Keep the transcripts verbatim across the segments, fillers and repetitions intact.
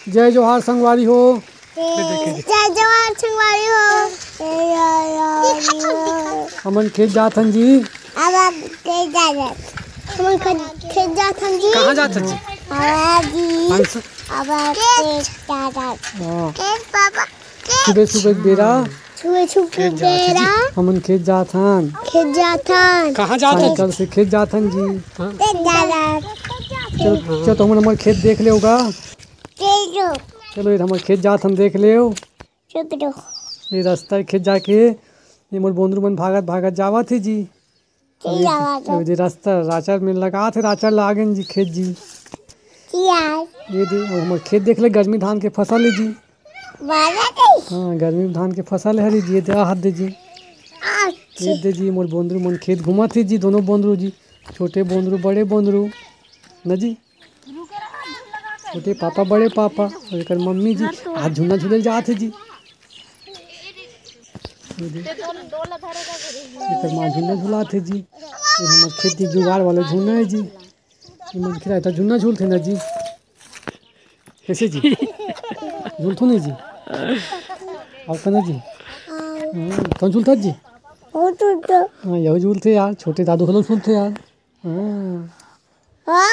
जय जोहार संगवारी हो। जय जोहार संगवारी हो। हमन खेत जाथन जी। अब खेत जाथन हमन खेत जाथन जी। कहाँ जाथन जी? अब जी अब खेत जाथन। खेत पापा सुबह सुबह बेरा सुबह सुबह बेरा हमन खेत जाथन। खेत जाथन। कहाँ जाथन? कल से खेत जाथन जी। खेत जाथन। चलो चलो तो हमन हमारे खेत देख ले होगा। चलो चलो ये हमारे खेत जाथन देख ले हो। चलो ये रास्ता खेत जाके ये मोर बोंदरू मन भागत भागत जावत है जी। अब ये रास्ता राचर में लगा थे राचर लागन जी खेत जी। ये दे हमारे खेत देख ले गर्मी धान के फसल है जी। हाँ गर्मी धान के फसल है जी। ये दे हाथ दे जी। ये दे जी मोर बोंदरू मन खेत घूमत है जी। दोनों बोंदरू जी छोटे बोंदरू बड़े बोंदरू न जी। छोटे पापा बड़े पापा और एक मम्मी जी आज झूला झूले जाते जी। एक माँ झूला झूलाते जी। ये हमारे खेती जुगाड़ वाले झूला है जी। ये मन खिलाए था झूला झूलते ना जी। कैसे जी झूलते नहीं जी? आप कहना जी कौन झूलता जी? हाँ यही झूलते यार। छोटे दादू लोग झूलते यार। हाँ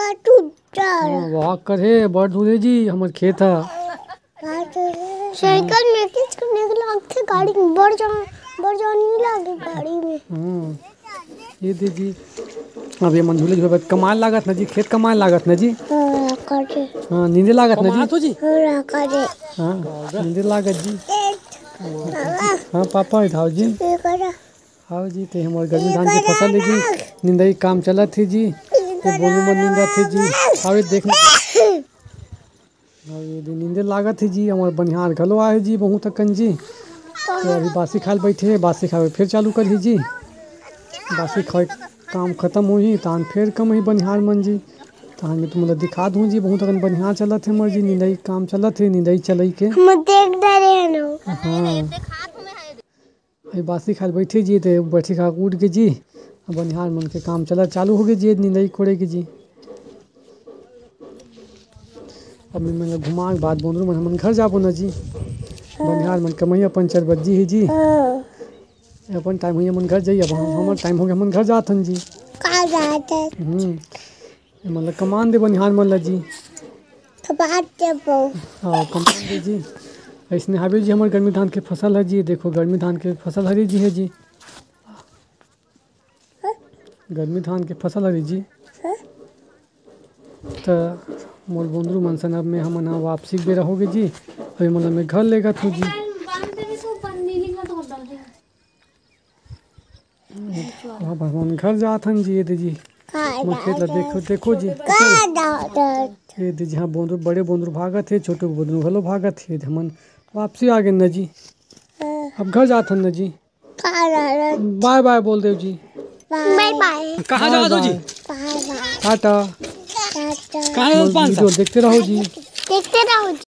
वहाँ करे बड़ झूले जी हमारे खेत है। साइकिल में किस करने के लिए गाड़ी में बढ़ जा बढ़ जाने लगे गाड़ी में। हाँ ये दे जी अब ये मन झूले झूले कमाल लागत ना जी। खेत कमाल लागत ना जी। हाँ करे हाँ नींदे लागत ना जी। जी हाँ करे हाँ नींदे लागत जी। हाँ पापा इधाओ जी। हाँ जी ते हमारे गर्मी धान की फसल है जी। निंदाई काम चला थी जी। तो बोलू मन निंदा थी जी। हाँ देखने हाँ ये नींदे लागत है जी। हमारे बनिहार घलो आए जी बहुत अकन जी। तो अभी बासी खाल बैठे बासी खाए फिर चालू कर ही जी। बासी खाए काम खत्म हो ही तान फिर कम ही बनिहार मन जी। तान में तुम दिखा दूँ जी बहुत अकन बनिहार चलत है मर जी। निंदाई काम चलत है निंदाई चलई के हाँ अभी बासी खाल बैठे जी। तो बैठी खा उठ के जी बनिहार मन के काम चला चालू हो गए जी। निंदाई कोड़े के जी। अब मैं घुमा के बाद बोंदरू मन हमन घर जाबो ना जी। बनिहार मन कमैया पंचर बज्जी है जी। अपन टाइम हुई हमन घर जाइए। अब हमार टाइम हो गया हमन घर जाथन जी। हम्म मतलब कमान दे बनिहार मन ला जी। हाँ कमान दे जी। ऐसने हावे जी हमारे गर्मी धान के फसल है जी। देखो गर्मी धान के फसल हरी जी है जी। गर्मी धान के फसल हरी जी। तो मोर बोंदरू मन सन अब में हमन वापसी के बेरा होगे जी। अभी मतलब मैं घर लेगा थू जी। हम घर जाथन जी। ये दे जी खेत ला देखो देखो जी। ये दे जी हाँ बोंदरू बड़े बोंदरू भागत है छोटे बोंदरू घलो भागत है। हमन वापसी आ गए न जी। अब घर जाथन न जी। बाय बाय बोल देव जी। Bye bye. कहाँ जा दो जी? टाटा। टाटा। वीडियो देखते रहो जी। देखते रहो जी।